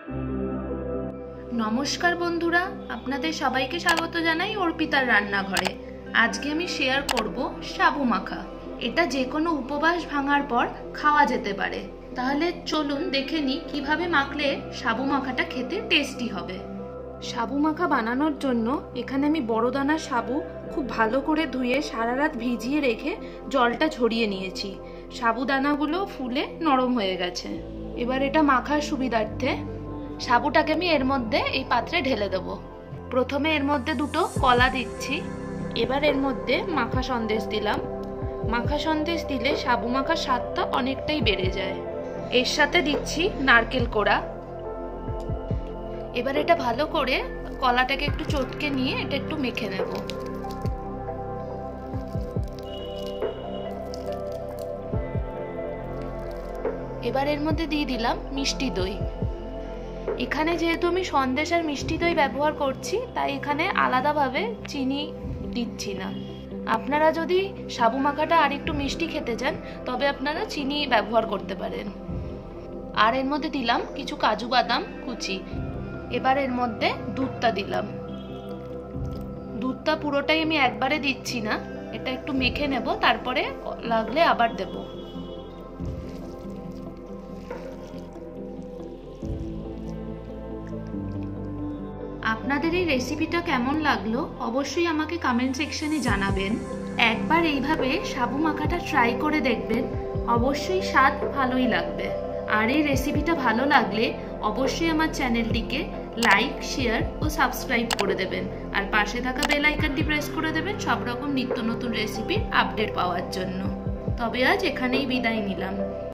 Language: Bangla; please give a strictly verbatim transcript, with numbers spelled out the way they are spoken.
নমস্কার বন্ধুরা, আপনাদের সবাইকে স্বাগত জানাই অর্পিতার রান্নাঘরে। আজকে আমি শেয়ার করব সাবু মাখা। এটা যে কোনো উপবাস ভাঙার পর খাওয়া যেতে পারে। তাহলে চলুন দেখে নিই কিভাবে মাখলে সাবু মাখাটা খেতে টেস্টি হবে। সাবু মাখা বানানোর জন্য এখানে আমি বড় দানা সাবু খুব ভালো করে ধুয়ে সারা রাত ভিজিয়ে রেখে জলটা ঝরিয়ে নিয়েছি। সাবুদানাগুলো ফুলে নরম হয়ে গেছে। এবার এটা মাখার সুবিধার্থে সাবুটাকে আমি এর মধ্যে এই পাত্রে ঢেলে দেব। প্রথমে এর মধ্যে দুটো কলা দিচ্ছি। এবার এর মধ্যে মাখা সন্দেশ দিলাম। মাখা সন্দেশ দিলে সাবু মাখার স্বাদটা অনেকটাই বেড়ে যায়। এর সাথে দিচ্ছি নারকেল কোড়া। এবার এটা ভালো করে কলাটাকে একটু চটকে নিয়ে এটা একটু মেখে নেব। এবার এর মধ্যে দিয়ে দিলাম মিষ্টি দই। এখানে যেহেতু আমি সন্দেশ আর মিষ্টি দই ব্যবহার করছি, তাই এখানে আলাদাভাবে চিনি দিচ্ছি না। আপনারা যদি সাবু মাখাটা আর একটু মিষ্টি খেতে চান তবে আপনারা চিনি ব্যবহার করতে পারেন। আর এর মধ্যে দিলাম কিছু কাজু বাদাম কুচি। এবার এর মধ্যে দুধটা দিলাম। দুধটা পুরোটাই আমি একবারে দিচ্ছি না, এটা একটু মেখে নেব, তারপরে লাগলে আবার দেব। আপনাদের এই রেসিপিটা কেমন লাগলো অবশ্যই আমাকে কমেন্ট সেকশনে জানাবেন। একবার এইভাবে সাবু মাখাটা ট্রাই করে দেখবেন, অবশ্যই স্বাদ ভালোই লাগবে। আর এই রেসিপিটা ভালো লাগলে অবশ্যই আমার চ্যানেলটিকে লাইক, শেয়ার ও সাবস্ক্রাইব করে দেবেন। আর পাশে থাকা বেল আইকনটি প্রেস করে দেবেন সব রকম নিত্য নতুন রেসিপির আপডেট পাওয়ার জন্য। তবে আজ এখানেই বিদায় নিলাম।